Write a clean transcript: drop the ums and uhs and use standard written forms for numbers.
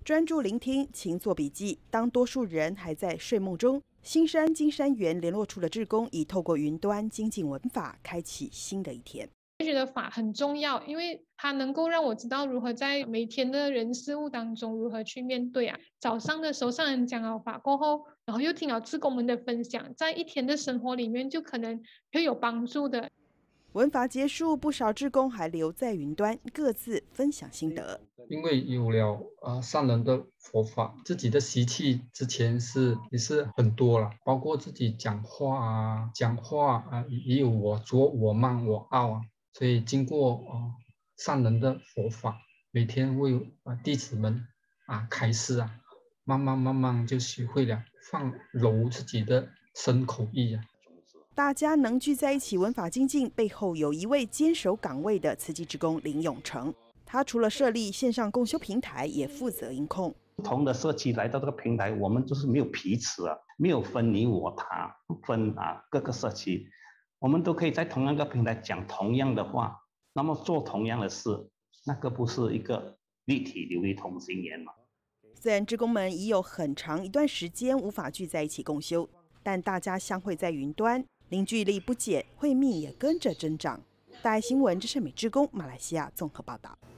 专注聆听，勤做笔记。当多数人还在睡梦中，新山金山园联络处的志工已透过云端精进文法，开启新的一天。 我觉得法很重要，因为它能够让我知道如何在每天的人事物当中如何去面对啊。早上的时候上人讲了法过后，然后又听了志工们的分享，在一天的生活里面就可能会有帮助的。 文法结束，不少志工还留在云端，各自分享心得。 因为有了上人的佛法，自己的习气之前也是很多了，包括自己讲话也有我拙我慢我傲啊，所以经过上人的佛法，每天为弟子们开示啊，慢慢就学会了放柔自己的身口意啊。 大家能聚在一起文法精进，背后有一位坚守岗位的慈济志工林永成。他除了设立线上共修平台，也负责音控。 不同的社区来到这个平台，我们就是没有彼此啊，没有分你我他，不分各个社区，我们都可以在同样一个平台讲同样的话，那么做同样的事，那个不是一个立体流利同心圆吗？ 虽然志工们已有很长一段时间无法聚在一起共修，但大家相会在云端，凝聚力不减，会密也跟着增长。大爱新闻，这是美志工马来西亚综合报道。